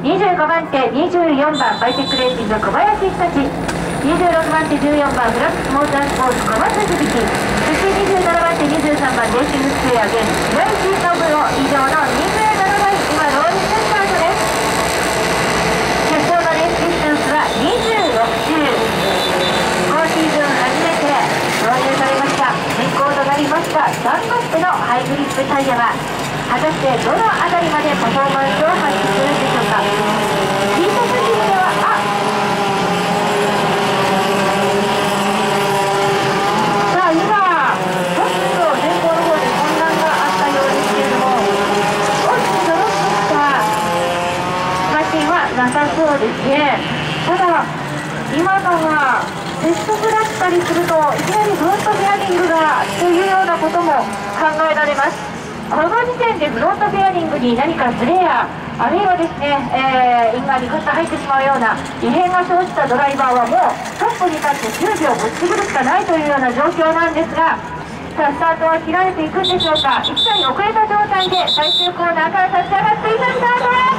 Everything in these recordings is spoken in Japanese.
25番手、24番バイテックレーシング小林久志、26番手、14番フラックスモータースポーツ小松響、そして27番手、23番レーシングスクエア現白石信夫以上の27台、今ローリングスタートです。決勝のレースディスタンスは26周。今シーズン初めて導入されました変更となりましたダンロップのハイグリップタイヤは果たしてどのあたりまでパフォーマンスを発揮するんでしょうか。ヒートスピードではさあ今ちょっと前方の方で混乱があったようですけれども、少しドロップしたマシンはなさそうですね。ただ今のは接触だったりするといきなりフロントベアリングがというようなことも考えられます。この時点でフロントベアリングに何かズレやあるいはですね、インがリグッと入ってしまうような異変が生じたドライバーはもうトップに立って10秒ぶっちぎるしかないというような状況なんですが、さあスタートは切られていくんでしょうか。1台遅れた状態で最終コーナーから立ち上がっていたスタートです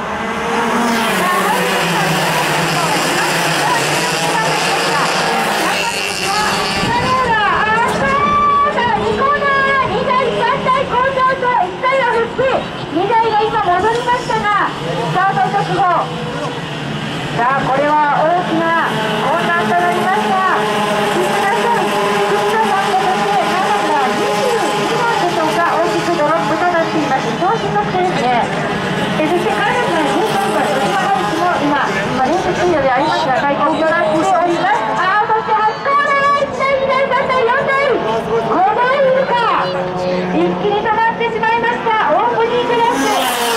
。2台が今戻りましたが、スタート直後、さあこれは大きな混乱となりました。岸田さん、岸田さんとそして7が22番でしょうか、大きくドロップとなっています。調子に乗ってですね。そして彼女の13番小島大地も今レーススピードでありますが最高となっております。そして8コーナー1台2台3台4台5台いるか、一気に止まってしまいました。オープニングレース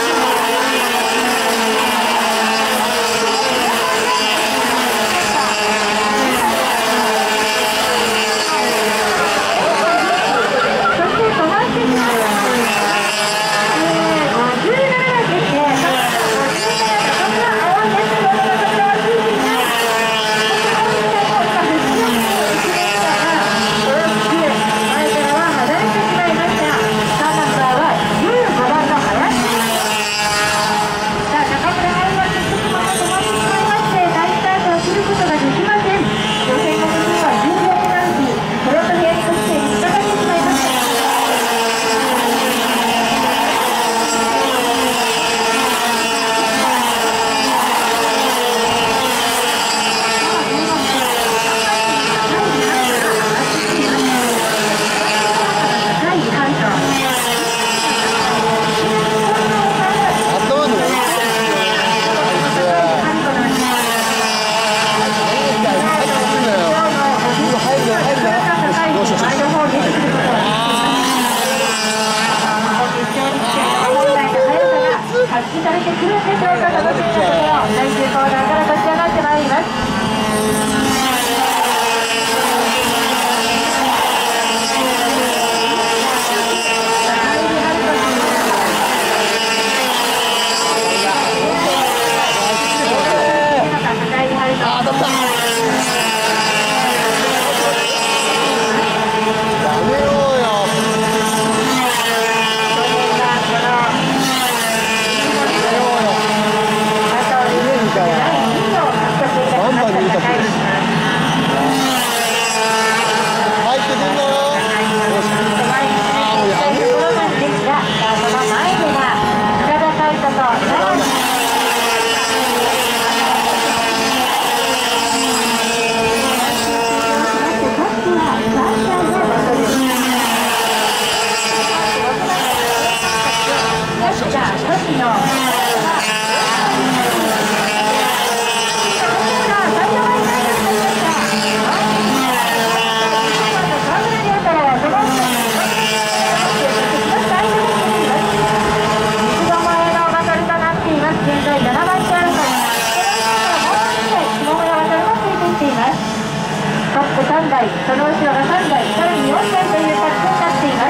3台、その後ろが3台、さらに4台というパックになっています。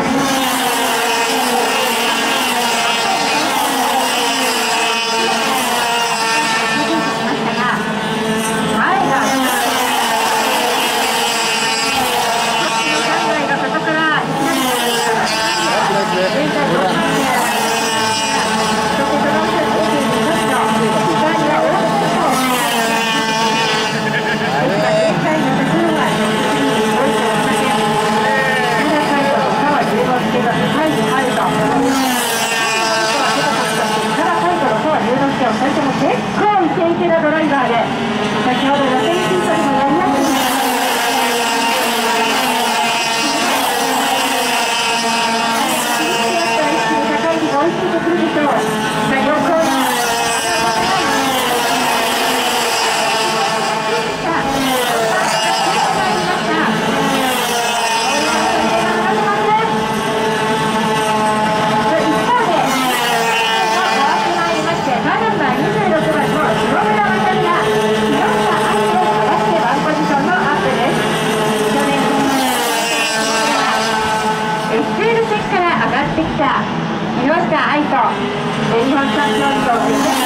現在した岩下愛と日本チャンピオンとですね。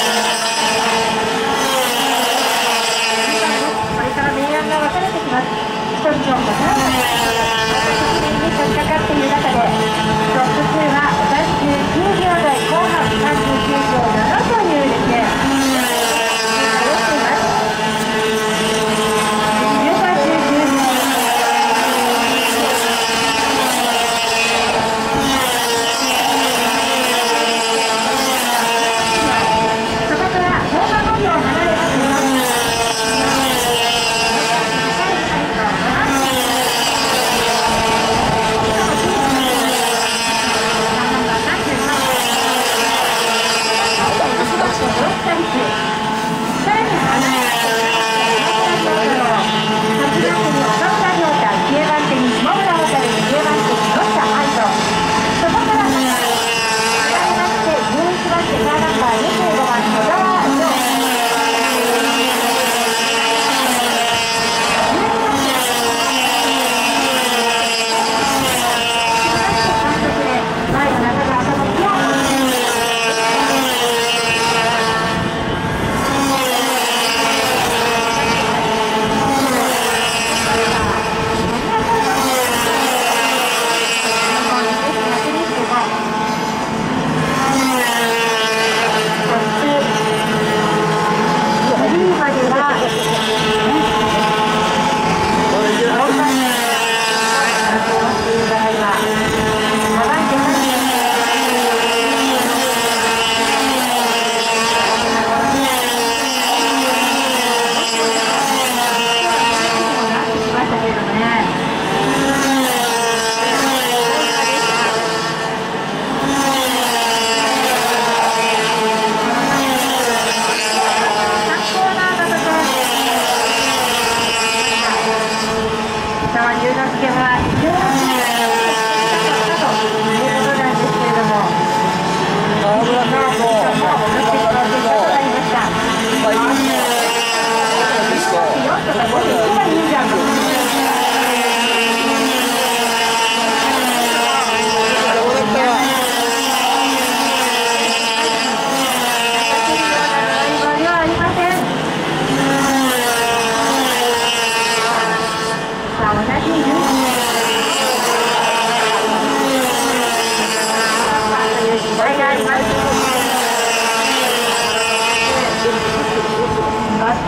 これから明暗が分かれてきます。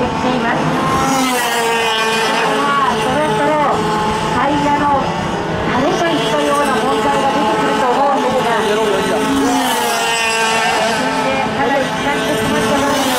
ってきています。そろそろタイヤの垂れといったような問題が出てくると思うんですが、かなり使ってしまったようです。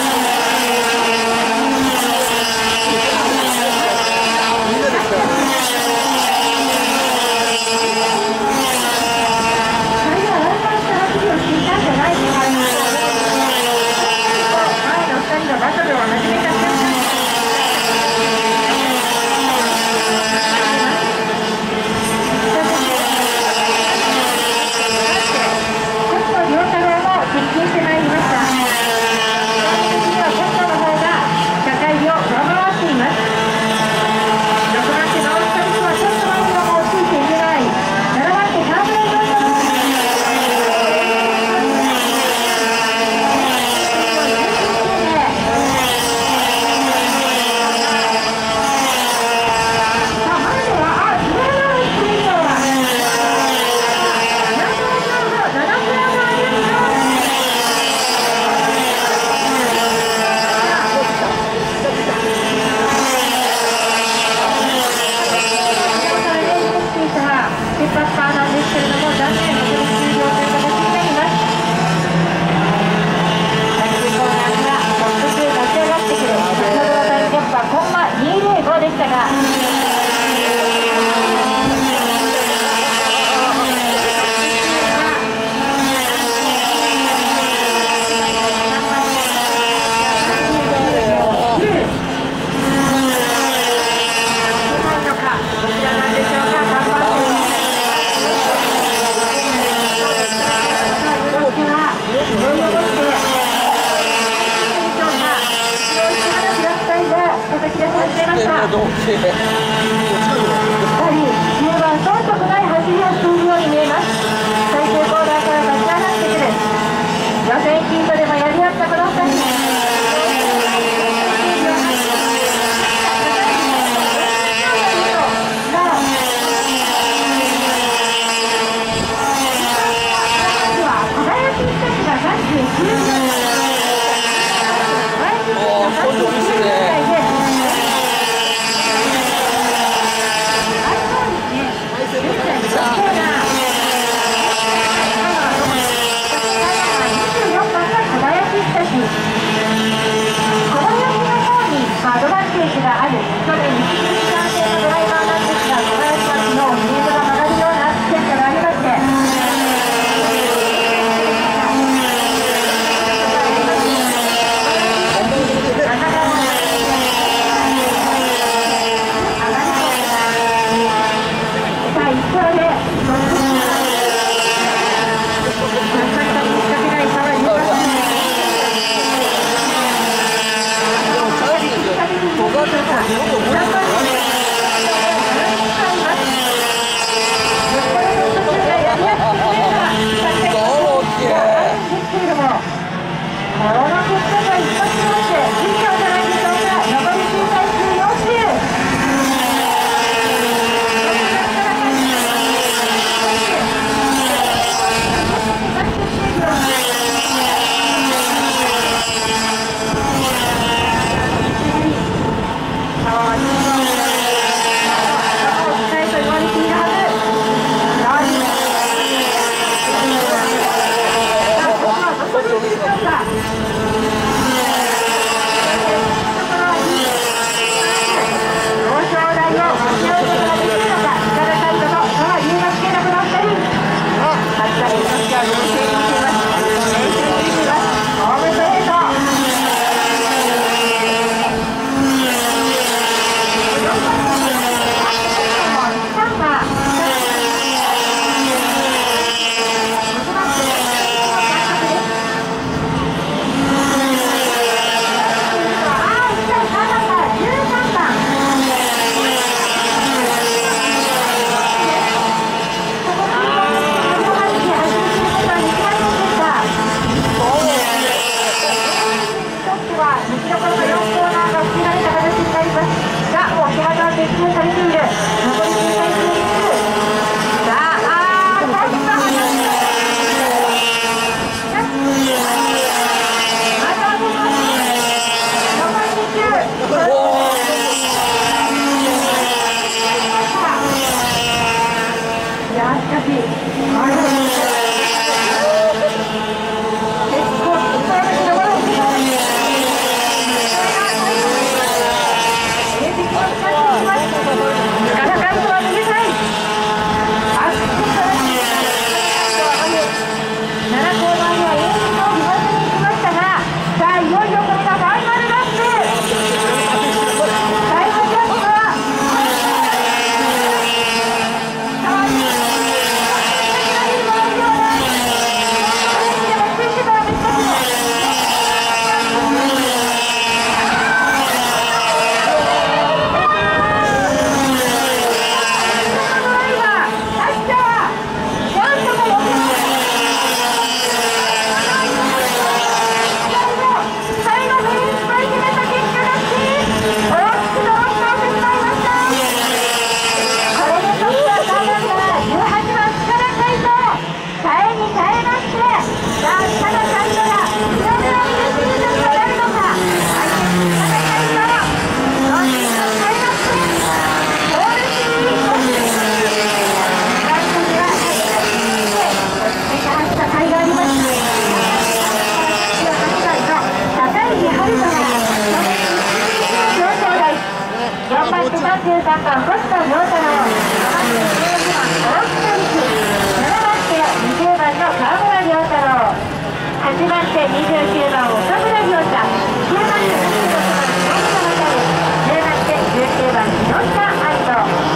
4番手が13番星野陽太郎、5番手16番大木成樹、7番手20番の川村亮太郎、8番手29番岡村亮太、9番手26番下村渡、10番手19番木下愛斗。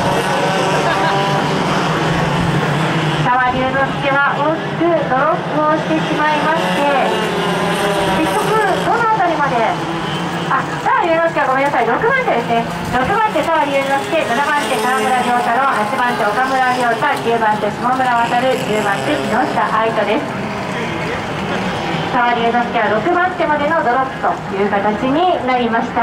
沢龍之介は大きくドロップをしてしまいまして、結局どの辺りまで、沢龍之介はごめんなさい、6番手ですね。6番手沢龍之介、7番手川村亮太郎、8番手岡村亮太、9番手下村渡、10番手木下愛斗です。沢龍之介は6番手までのドロップという形になりました。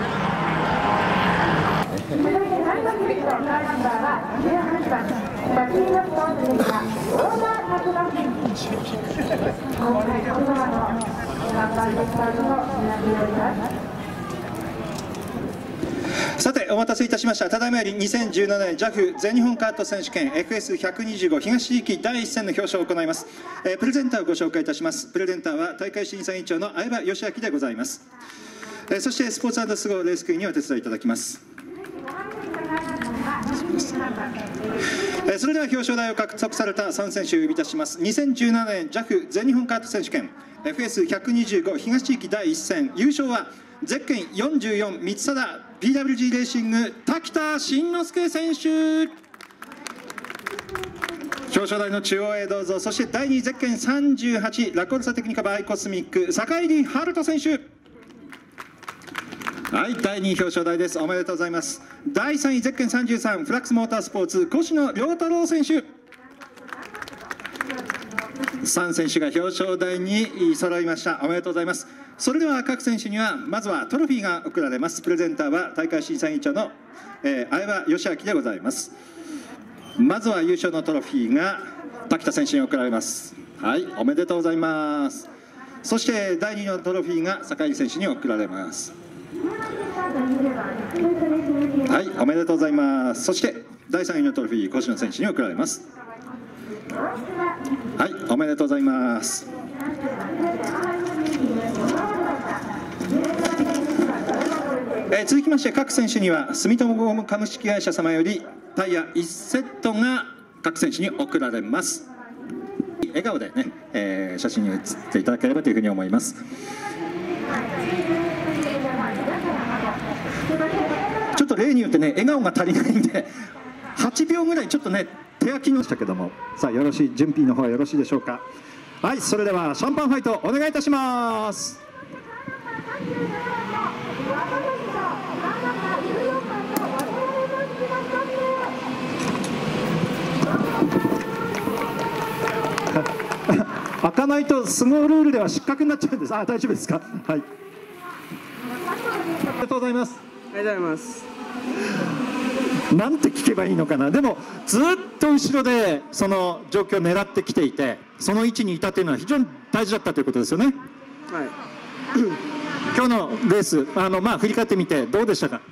さてお待たせいたしました。ただいまより2017年 JAF 全日本カート選手権 FS125 東地域第1戦の表彰を行います。プレゼンターをご紹介いたします。プレゼンターは大会審査委員長の相葉義明でございます。そしてスポーツ&スゴーレースクイーンにお手伝いいただきます。それでは表彰台を獲得された3選手を呼び出します。2017年 JAF 全日本カート選手権 FS125 東地域第1戦、優勝はゼッケン44三貞 PWG レーシング滝田慎之介選手。表彰台の中央へどうぞ。そして第2位ゼッケン38ラコルサテクニカバイコスミック坂入春人選手。はい、第2位表彰台です。おめでとうございます。第3位ゼッケン33フラックスモータースポーツ越野亮太郎選手。3選手が表彰台に揃いました。おめでとうございます。それでは各選手にはまずはトロフィーが贈られます。プレゼンターは大会審査委員長の相葉義明でございます。まずは優勝のトロフィーが滝田選手に贈られます。はい、おめでとうございます。そして第2のトロフィーが坂井選手に贈られます。はい、おめでとうございます。そして第3位のトロフィー越野選手に贈られます。はい、おめでとうございます。続きまして各選手には住友ゴム株式会社様よりタイヤ1セットが各選手に贈られます。笑顔でね、写真に写っていただければというふうに思います。ちょっと例によってね笑顔が足りないんで8秒ぐらいちょっとね手焼きのしたけども、さあよろしい、準備の方はよろしいでしょうか。はい、それではシャンパンファイトお願いいたします。開かないと相撲ルールでは失格になっちゃうんです。大丈夫ですか。はい。ありがとうございます。 ありがとうございます。 なんて聞けばいいのかな。でもずっと後ろでその状況を狙ってきていて、その位置にいたというのは非常に大事だったということですよね。はい。今日のレース振り返ってみてどうでしたか。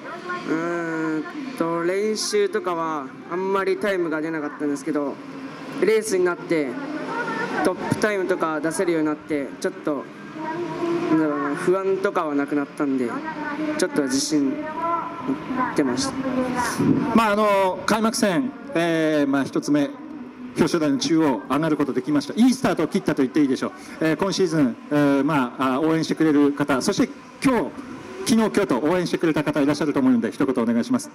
練習とかはあんまりタイムが出なかったんですけど、レースになってトップタイムとか出せるようになってちょっと不安とかはなくなったんで、ちょっと自信出ました。 開幕戦、1つ目表彰台の中央上がることできました。いいスタートを切ったと言っていいでしょう。今シーズン、応援してくれる方、そして昨日今日と応援してくれた方いらっしゃると思うので一言お願いします。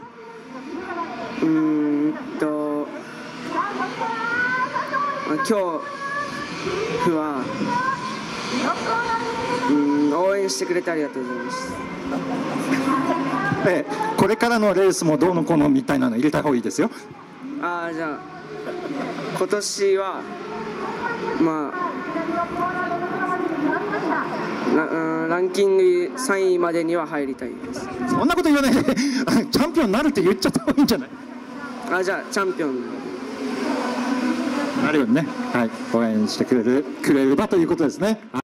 今日は応援してくれてありがとうございます。 これからのレースもどうのこうのみたいなの入れた方がいいですよ。 じゃあ今年はランキング3位までには入りたいです。 そんなこと言わないでチャンピオンになるって言っちゃった方がいいんじゃない。 じゃあチャンピオンなるようにね、はい、応援してくれればということですね。